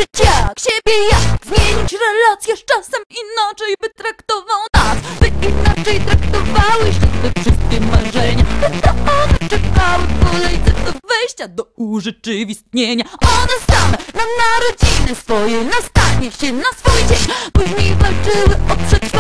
zobaczyć jak siebie ja zmienić relacje z czasem, inaczej by traktował nas, by inaczej traktowały się te wszystkie marzenia. To one czekały w kolejce do wejścia do urzeczywistnienia. One same na narodziny swoje, na stanie się na swój dzień, później walczyły o przetrwanie.